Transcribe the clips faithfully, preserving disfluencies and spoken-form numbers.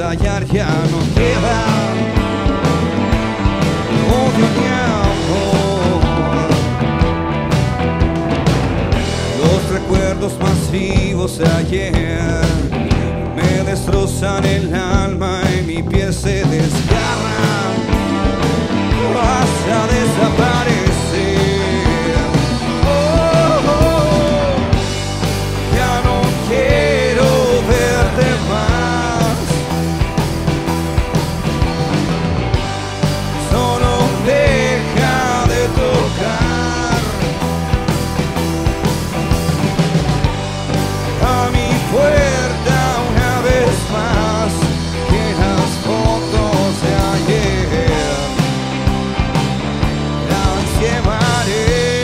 ensayar ya no queda odio ni amor. Los recuerdos más vivos de ayer me destrozan el alma y mi piel se desgarra. Vas a desaparecer. Oh, oh, ya no quiero verte más. Solo deja de tocar a mi puerta una vez más, que las fotos de ayer las llevaré.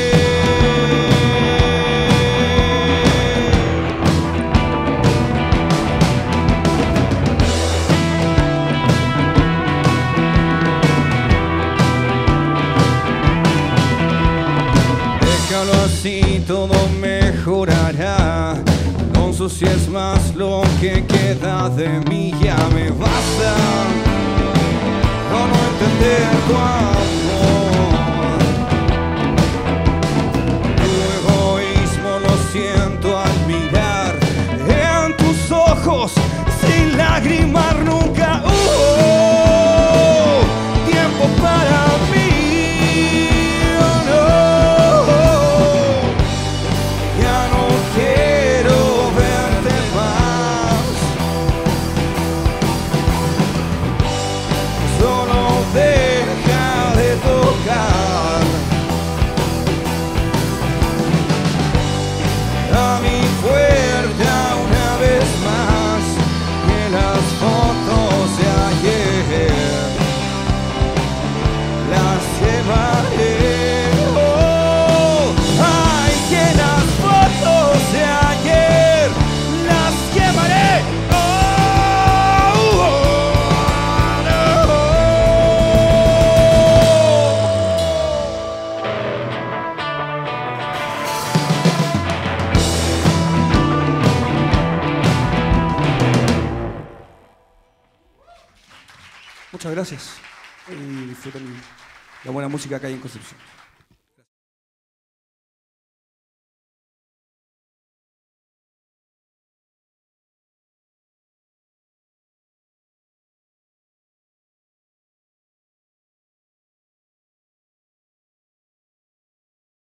Déjalo así, todo mejorará. No ensucies más lo que queda de mí, ya me basta con no entender tu amor. Tu egoísmo lo siento al mirar en tus ojos sin lagrimar nunca. Uh, tiempo para mí. Oh, no. Ya no quiero verte más. Solo deja de tocar a mi puerta una vez más, que las fotos de ayer las llevaré. Oh, ay, que las fotos de ayer las llevaré. Oh, oh, no. Muchas gracias y disfruten la buena música que hay en Concepción.